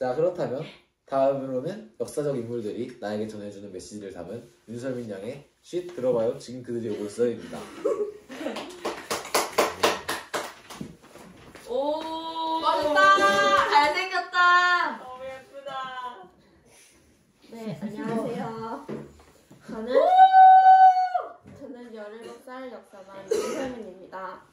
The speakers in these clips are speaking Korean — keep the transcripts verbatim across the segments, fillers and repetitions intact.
자, 그렇다면 다음으로는 역사적 인물들이 나에게 전해주는 메시지를 담은 윤설민 양의 쉿 들어봐요 지금 그들이 오고 있어요입니다. 오 멋있다. 잘생겼다. 너무 예쁘다. 네, 안녕하세요. 저는 저는 열일곱 살 역사관 윤설민입니다.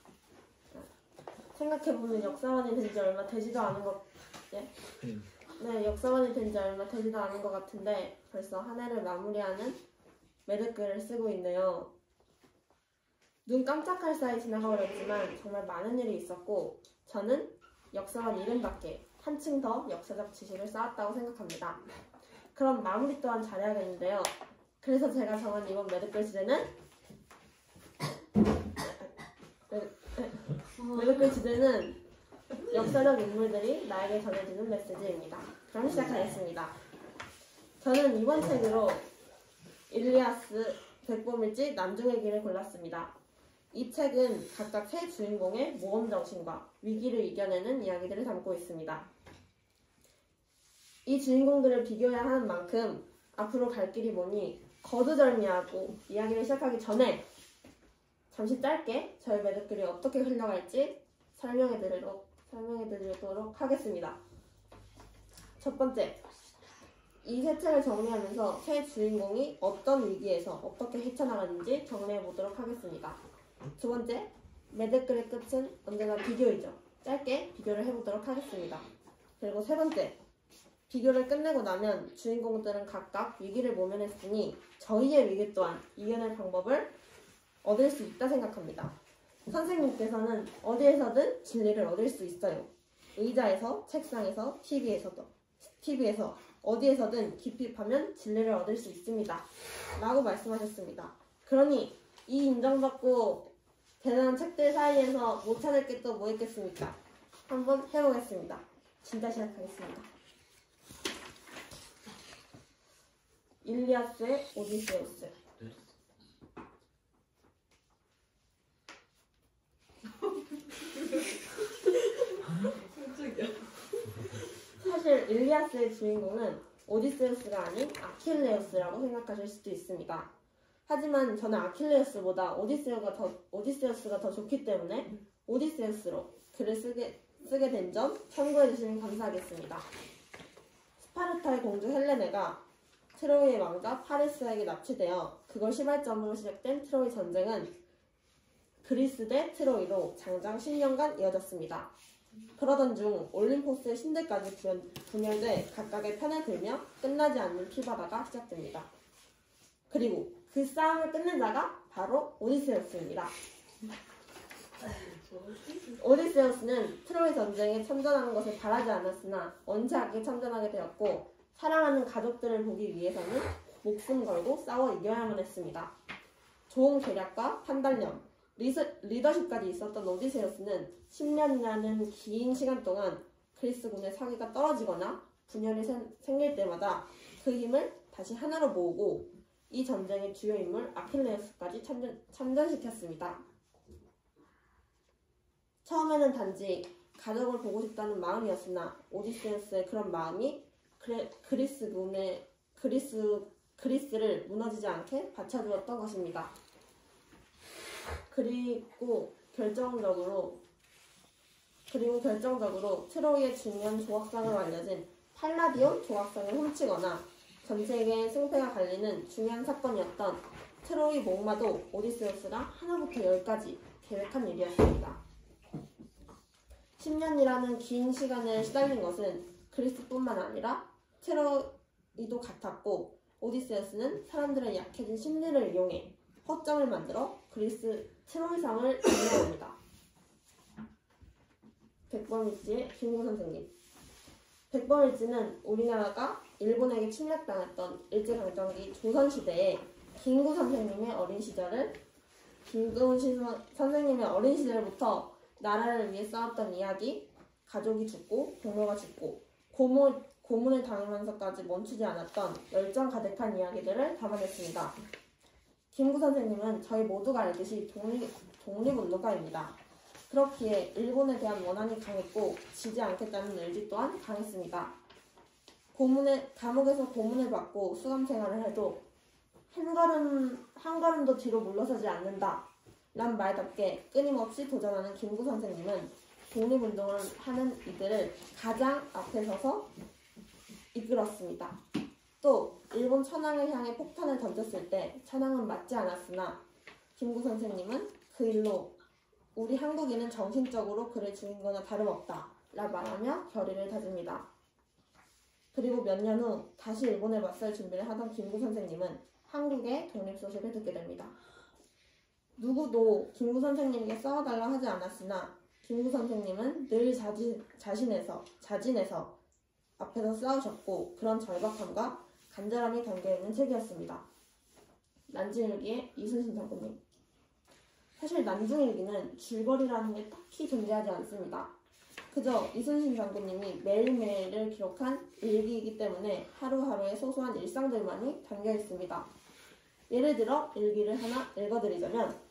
생각해보면 역사관이 된 지 얼마 되지도 않은 것 예? 네, 역사관이 된 지 얼마 되지도 않은 것 같은데 벌써 한 해를 마무리하는 매듭글을 쓰고 있네요. 눈 깜짝할 사이 지나가 버렸지만 정말 많은 일이 있었고 저는 역사관 이름답게 한층 더 역사적 지식을 쌓았다고 생각합니다. 그럼 마무리 또한 잘해야겠는데요. 그래서 제가 정한 이번 매듭글 주제는 매듭글 주제는 역사적 인물들이 나에게 전해주는 메시지입니다. 그럼 시작하겠습니다. 저는 이번 책으로 일리아스, 백범일지, 남중의 길을 골랐습니다. 이 책은 각각 세 주인공의 모험 정신과 위기를 이겨내는 이야기들을 담고 있습니다. 이 주인공들을 비교해야 하는 만큼 앞으로 갈 길이 뭐니 거두절미하고 이야기를 시작하기 전에 잠시 짧게 저희 매듭글이 어떻게 흘러갈지 설명해드리도록, 설명해드리도록 하겠습니다. 첫 번째, 이 세 책을 정리하면서 세 주인공이 어떤 위기에서 어떻게 헤쳐나가는지 정리해보도록 하겠습니다. 두 번째, 매듭글의 끝은 언제나 비교이죠. 짧게 비교를 해보도록 하겠습니다. 그리고 세 번째, 비교를 끝내고 나면 주인공들은 각각 위기를 모면했으니 저희의 위기 또한 이겨낼 방법을 얻을 수 있다 생각합니다. 선생님께서는 어디에서든 진리를 얻을 수 있어요. 의자에서, 책상에서, 티비에서도, 티비에서 어디에서든 깊이 파면 진리를 얻을 수 있습니다. 라고 말씀하셨습니다. 그러니 이 인정받고 대단한 책들 사이에서 못 찾을 게 또 뭐 있겠습니까? 한번 해보겠습니다. 진짜 시작하겠습니다. 일리아스의 오디세우스. 사실 일리아스의 주인공은 오디세우스가 아닌 아킬레우스라고 생각하실 수도 있습니다. 하지만 저는 아킬레우스보다 오디세우가 더, 오디세우스가 더 좋기 때문에 오디세우스로 글을 쓰게, 쓰게 된 점 참고해 주시면 감사하겠습니다. 스파르타의 공주 헬레네가 트로이의 왕자 파리스에게 납치되어 그걸 시발점으로 시작된 트로이 전쟁은 그리스 대 트로이로 장장 십 년간 이어졌습니다. 그러던 중 올림포스의 신들까지 분열돼 각각의 편을 들며 끝나지 않는 피바다가 시작됩니다. 그리고 그 싸움을 끝낸 자가 바로 오디세우스입니다. 오디세우스는 트로이 전쟁에 참전하는 것을 바라지 않았으나 원치 참전하게 되었고 사랑하는 가족들을 보기 위해서는 목숨 걸고 싸워 이겨야만 했습니다. 좋은 계략과 판단력, 리서, 리더십까지 있었던 오디세우스는 십 년이라는 긴 시간 동안 그리스군의 사기가 떨어지거나 분열이 생, 생길 때마다 그 힘을 다시 하나로 모으고 이 전쟁의 주요 인물 아킬레우스까지 참전, 참전시켰습니다. 처음에는 단지 가족을 보고 싶다는 마음이었으나 오디세우스의 그런 마음이 그레, 그리스군의 그리스, 그리스를 무너지지 않게 받쳐주었던 것입니다. 그리고 결정적으로 그리고 결정적으로 트로이의 중요한 조각상으로 알려진 팔라디온 조각상을 훔치거나 전 세계의 승패가 갈리는 중요한 사건이었던 트로이 목마도 오디세우스가 하나부터 열까지 계획한 일이었습니다. 십 년이라는 긴 시간을 시달린 것은 그리스뿐만 아니라 트로이도 같았고 오디세우스는 사람들의 약해진 심리를 이용해 허점을 만들어 그리스 트로이상을 운영합니다. 백범일지의 김구 선생님. 백범일지는 우리나라가 일본에게 침략당했던 일제강점기 조선시대에 김구 선생님의 어린 시절을 김구 선생님의 어린 시절부터 나라를 위해 싸웠던 이야기, 가족이 죽고 동료가 죽고 고문, 고문을 당하면서까지 멈추지 않았던 열정 가득한 이야기들을 담아냈습니다. 김구 선생님은 저희 모두가 알듯이 독립, 독립운동가입니다. 그렇기에 일본에 대한 원한이 강했고 지지 않겠다는 의지 또한 강했습니다. 고문에, 감옥에서 고문을 받고 수감 생활을 해도 한 걸음, 한 걸음도 뒤로 물러서지 않는다 란 말답게 끊임없이 도전하는 김구 선생님은 독립운동을 하는 이들을 가장 앞에 서서 이끌었습니다. 또 일본 천황을 향해 폭탄을 던졌을 때 천황은 맞지 않았으나 김구 선생님은 그 일로 우리 한국인은 정신적으로 그를 죽인 거나 다름없다 라 말하며 결의를 다집니다. 그리고 몇 년 후 다시 일본에 맞설 준비를 하던 김구 선생님은 한국의 독립 소식을 듣게 됩니다. 누구도 김구 선생님에게 싸워달라 하지 않았으나 김구 선생님은 늘 자진, 자신에서, 자진해서 앞에서 싸우셨고 그런 절박함과 간절함이 담겨있는 책이었습니다. 난징일기의 이순신 장군님. 사실 난징일기는 줄거리라는 게 딱히 존재하지 않습니다. 그저 이순신 장군님이 매일매일을 기록한 일기이기 때문에 하루하루의 소소한 일상들만이 담겨 있습니다. 예를 들어 일기를 하나 읽어드리자면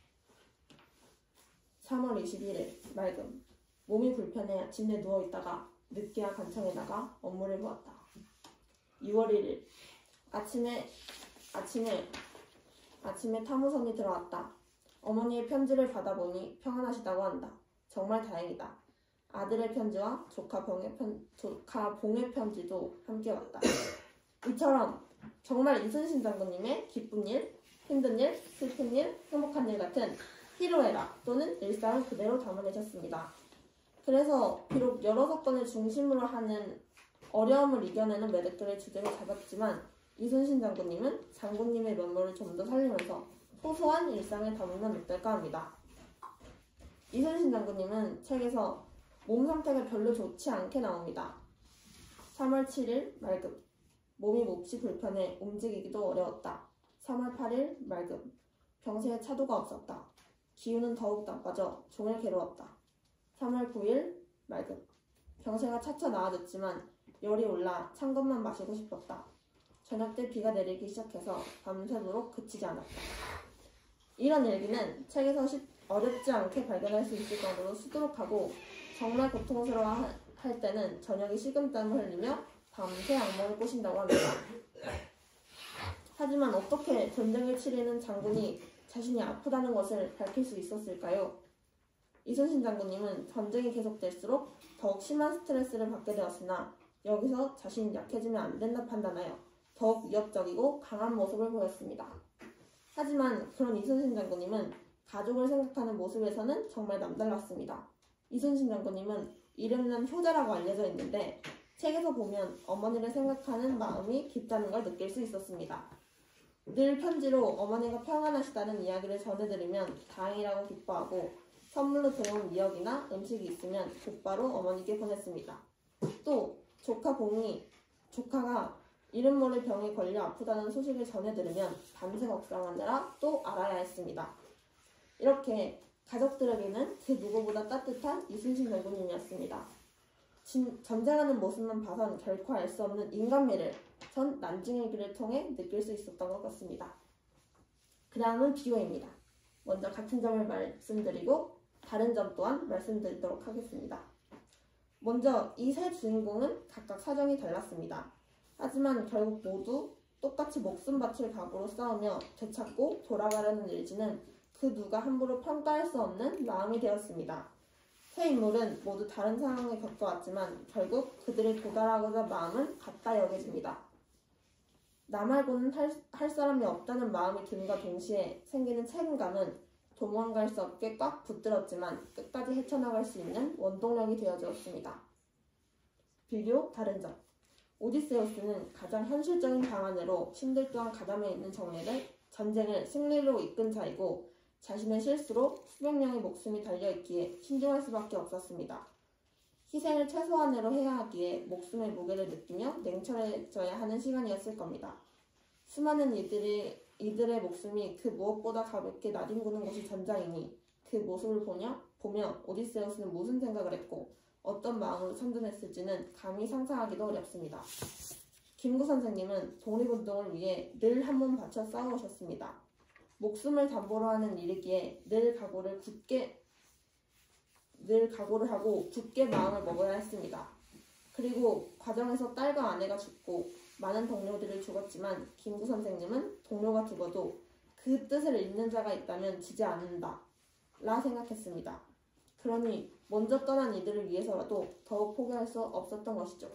삼월 이십일일 맑음. 몸이 불편해 침대에 누워있다가 늦게야 관청에 나가 업무를 보았다. 유월 일일 아침에 아침에 아침에 타무선이 들어왔다. 어머니의 편지를 받아보니 평안하시다고 한다. 정말 다행이다. 아들의 편지와 조카 봉의, 편, 조카 봉의 편지도 함께 왔다. 이처럼 정말 이순신 장군님의 기쁜 일, 힘든 일, 슬픈 일, 행복한 일 같은 희로애락 또는 일상을 그대로 담아내셨습니다. 그래서 비록 여러 사건을 중심으로 하는 어려움을 이겨내는 매듭들을 주제로 잡았지만 이순신 장군님은 장군님의 면모를 좀 더 살리면서 소소한 일상을 담으면 어떨까 합니다. 이순신 장군님은 책에서 몸 상태가 별로 좋지 않게 나옵니다. 삼월 칠일 맑음. 몸이 몹시 불편해 움직이기도 어려웠다. 삼월 팔일 맑음. 병세에 차도가 없었다. 기운은 더욱 나빠져 종일 괴로웠다. 삼월 구일 맑음. 병세가 차차 나아졌지만 열이 올라 찬 것만 마시고 싶었다. 저녁 때 비가 내리기 시작해서 밤새도록 그치지 않았다. 이런 일기는 책에서 쉽, 어렵지 않게 발견할 수 있을 정도로 수두룩하고 정말 고통스러워할 때는 저녁에 식은땀을 흘리며 밤새 악몽을 꾸신다고 합니다. 하지만 어떻게 전쟁을 치르는 장군이 자신이 아프다는 것을 밝힐 수 있었을까요? 이순신 장군님은 전쟁이 계속될수록 더욱 심한 스트레스를 받게 되었으나 여기서 자신이 약해지면 안 된다 판단하여 더욱 위협적이고 강한 모습을 보였습니다. 하지만 그런 이순신 장군님은 가족을 생각하는 모습에서는 정말 남달랐습니다. 이순신 장군님은 이름난 효자라고 알려져 있는데 책에서 보면 어머니를 생각하는 마음이 깊다는 걸 느낄 수 있었습니다. 늘 편지로 어머니가 평안하시다는 이야기를 전해드리면 다행이라고 기뻐하고 선물로 들어온 미역이나 음식이 있으면 곧바로 어머니께 보냈습니다. 또 조카 봉이 조카가 이름 모를 병에 걸려 아프다는 소식을 전해들으면 밤새 걱정하느라 또 알아야 했습니다. 이렇게 가족들에게는 그 누구보다 따뜻한 이순신 장군님이었습니다. 진, 전쟁하는 모습만 봐선 결코 알 수 없는 인간미를 전 난징일기를 통해 느낄 수 있었던 것 같습니다. 그 다음은 비교입니다. 먼저 같은 점을 말씀드리고 다른 점 또한 말씀드리도록 하겠습니다. 먼저 이 세 주인공은 각각 사정이 달랐습니다. 하지만 결국 모두 똑같이 목숨 바칠 각오로 싸우며 되찾고 돌아가려는 의지는 그 누가 함부로 평가할 수 없는 마음이 되었습니다. 세 인물은 모두 다른 상황을 겪어왔지만 결국 그들이 도달하고자 마음은 같다 여겨집니다. 나 말고는 할, 할 사람이 없다는 마음이 듦과 동시에 생기는 책임감은 도망갈 수 없게 꽉 붙들었지만 끝까지 헤쳐나갈 수 있는 원동력이 되어주었습니다. 비교 다른 점. 오디세우스는 가장 현실적인 방안으로 신들 또한 가담해 있는 정례를 전쟁을 승리로 이끈 자이고 자신의 실수로 수백 명의 목숨이 달려있기에 신중할 수밖에 없었습니다. 희생을 최소한으로 해야 하기에 목숨의 무게를 느끼며 냉철해져야 하는 시간이었을 겁니다. 수많은 이들이, 이들의 목숨이 그 무엇보다 가볍게 나뒹구는 곳이 전장이니 그 모습을 보며, 보며 오디세우스는 무슨 생각을 했고 어떤 마음으로 참전했을지는 감히 상상하기도 어렵습니다. 김구 선생님은 독립운동을 위해 늘 한 몸 바쳐 싸워오셨습니다. 목숨을 담보로 하는 일이기에 늘 각오를 굳게 늘 각오를 하고 굳게 마음을 먹어야 했습니다. 그리고 과정에서 딸과 아내가 죽고 많은 동료들이 죽었지만 김구 선생님은 동료가 죽어도 그 뜻을 잇는 자가 있다면 지지 않는다 라 생각했습니다. 그러니 먼저 떠난 이들을 위해서라도 더욱 포기할 수 없었던 것이죠.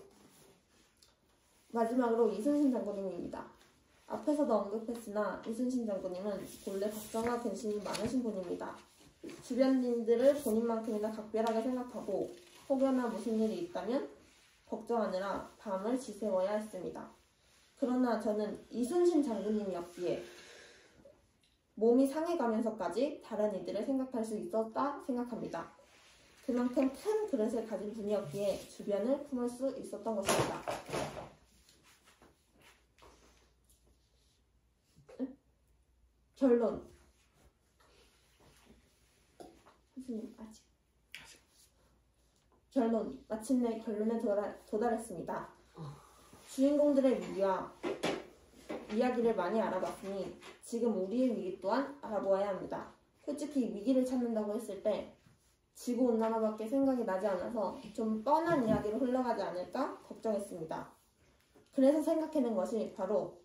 마지막으로 이순신 장군님입니다. 앞에서도 언급했으나 이순신 장군님은 본래 걱정과 근심이 많으신 분입니다. 주변인들을 본인만큼이나 각별하게 생각하고 혹여나 무슨 일이 있다면 걱정하느라 밤을 지새워야 했습니다. 그러나 저는 이순신 장군님이었기에 몸이 상해가면서까지 다른 이들을 생각할 수 있었다 생각합니다. 그만큼 큰 그릇을 가진 분이었기에 주변을 품을 수 있었던 것입니다. 결론. 선생님 아직. 결론. 마침내 결론에 도달, 도달했습니다. 주인공들의 위와 이야기를 많이 알아봤으니 지금 우리의 위기 또한 알아보아야 합니다. 솔직히 위기를 찾는다고 했을 때 지구온난화밖에 생각이 나지 않아서 좀 뻔한 이야기로 흘러가지 않을까 걱정했습니다. 그래서 생각해낸 것이 바로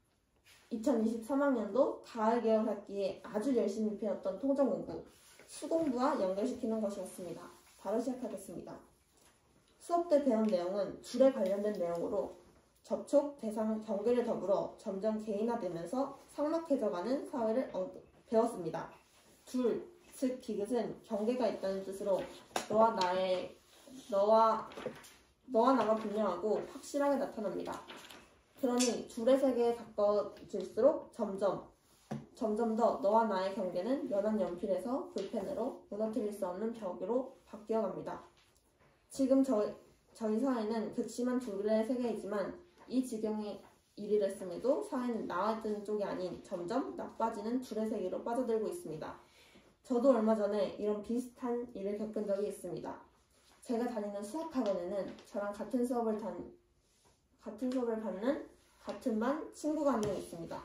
이천이십삼 학년도 가을개혁학기에 아주 열심히 배웠던 통정공부, 수공부와 연결시키는 것이었습니다. 바로 시작하겠습니다. 수업 때 배운 내용은 둘에 관련된 내용으로 접촉, 대상, 경계를 더불어 점점 개인화되면서 삭막해져가는 사회를 배웠습니다. 둘, 즉 디귿은 경계가 있다는 뜻으로 너와 나의 너와 너와 나가 분명하고 확실하게 나타납니다. 그러니 둘의 세계에 가까워질수록 점점 점점 더 너와 나의 경계는 연한 연필에서 볼펜으로 무너뜨릴 수 없는 벽으로 바뀌어갑니다. 지금 저, 저희 사회는 극심한 둘의 세계이지만 이 지경에 이르렀음에도 사회는 나아지는 쪽이 아닌 점점 나빠지는 둘의 세계로 빠져들고 있습니다. 저도 얼마 전에 이런 비슷한 일을 겪은 적이 있습니다. 제가 다니는 수학학원에는 저랑 같은 수업을 단, 같은 수업을 받는 같은 반 친구가 한 명 있습니다.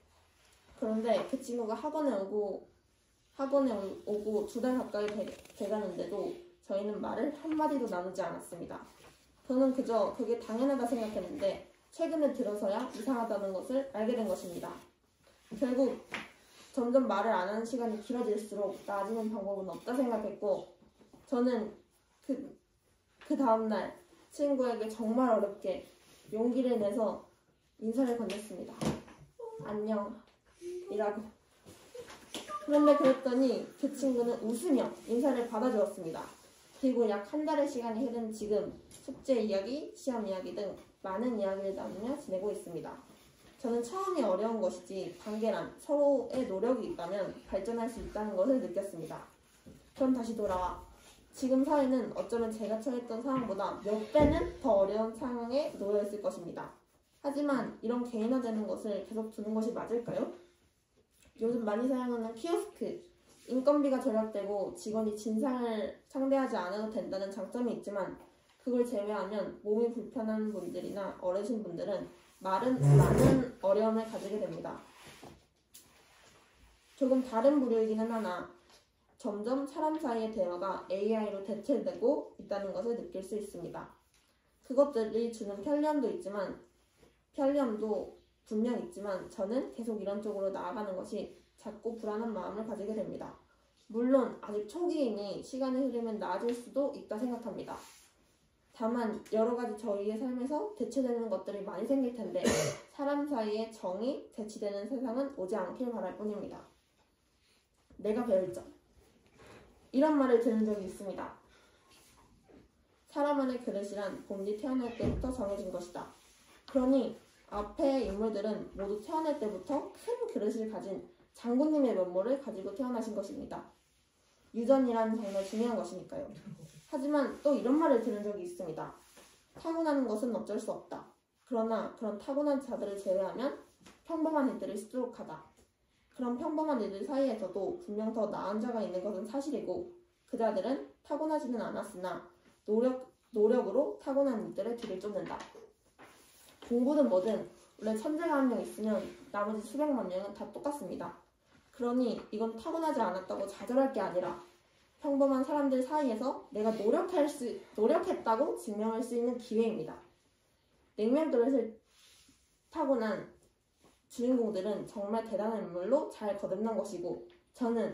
그런데 그 친구가 학원에 오고 학원에 오고 두 달 가까이 돼, 돼가는데도 저희는 말을 한마디도 나누지 않았습니다. 저는 그저 그게 당연하다 생각했는데 최근에 들어서야 이상하다는 것을 알게 된 것입니다. 결국 점점 말을 안 하는 시간이 길어질수록 나아지는 방법은 없다 생각했고 저는 그, 그 다음날 친구에게 정말 어렵게 용기를 내서 인사를 건넸습니다. 안녕 이라고. 그런데 그랬더니 그 친구는 웃으며 인사를 받아주었습니다. 그리고 약 한 달의 시간이 흐른 지금 숙제 이야기, 시험 이야기 등 많은 이야기를 나누며 지내고 있습니다. 저는 처음이 어려운 것이지 관계란 서로의 노력이 있다면 발전할 수 있다는 것을 느꼈습니다. 그럼 다시 돌아와. 지금 사회는 어쩌면 제가 처했던 상황보다 몇 배는 더 어려운 상황에 놓여 있을 것입니다. 하지만 이런 개인화되는 것을 계속 두는 것이 맞을까요? 요즘 많이 사용하는 키오스크, 인건비가 절약되고 직원이 진상을 상대하지 않아도 된다는 장점이 있지만 그걸 제외하면 몸이 불편한 분들이나 어르신분들은 말은 많은 어려움을 가지게 됩니다. 조금 다른 부류이기는 하나 점점 사람 사이의 대화가 에이아이로 대체되고 있다는 것을 느낄 수 있습니다. 그것들이 주는 편리함도 있지만 편리함도 분명 있지만 저는 계속 이런 쪽으로 나아가는 것이 자꾸 불안한 마음을 가지게 됩니다. 물론 아직 초기이니 시간이 흐르면 나아질 수도 있다 생각합니다. 다만 여러 가지 저희의 삶에서 대체되는 것들이 많이 생길 텐데 사람 사이의 정이 대치되는 세상은 오지 않길 바랄 뿐입니다. 내가 배울 점. 이런 말을 들은 적이 있습니다. 사람 안의 그릇이란 본디 태어날 때부터 정해진 것이다. 그러니 앞의 인물들은 모두 태어날 때부터 큰 그릇을 가진 장군님의 면모를 가지고 태어나신 것입니다. 유전이란 정말 중요한 것이니까요. 하지만 또 이런 말을 들은 적이 있습니다. 타고나는 것은 어쩔 수 없다. 그러나 그런 타고난 자들을 제외하면 평범한 이들이 수두룩하다. 그런 평범한 이들 사이에서도 분명 더 나은 자가 있는 것은 사실이고 그 자들은 타고나지는 않았으나 노력, 노력으로 타고난 이들의 뒤를 쫓는다. 공부든 뭐든 원래 천재가 한 명 있으면 나머지 수백만 명은 다 똑같습니다. 그러니 이건 타고나지 않았다고 좌절할 게 아니라 평범한 사람들 사이에서 내가 노력할 수, 노력했다고 증명할 수 있는 기회입니다. 냉면 그릇을 타고난 주인공들은 정말 대단한 인물로 잘 거듭난 것이고 저는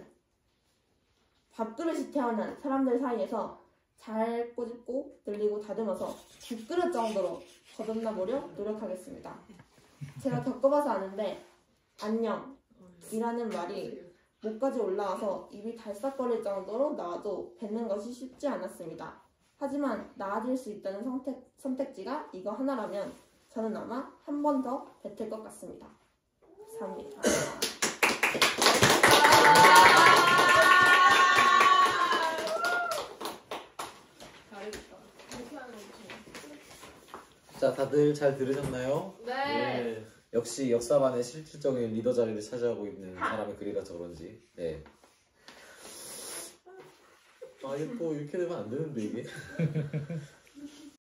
밥그릇이 태어난 사람들 사이에서 잘 꼬집고 늘리고 다듬어서 국그릇 정도로 거듭나 보려 노력하겠습니다. 제가 겪어봐서 아는데 안녕 이라는 말이 목까지 올라와서 입이 달싹거릴 정도로 나와도 뱉는 것이 쉽지 않았습니다. 하지만 나아질 수 있다는 선택, 선택지가 이거 하나라면 저는 아마 한 번 더 뱉을 것 같습니다. 감사합니다. 잘했다. 이렇게 하는 거 자, 다들 잘 들으셨나요? 네. 역시 역사반의 실질적인 리더 자리를 차지하고 있는 사람의 글이라서 그런지. 네. 아, 이게 또 이렇게 되면 안 되는데, 이게.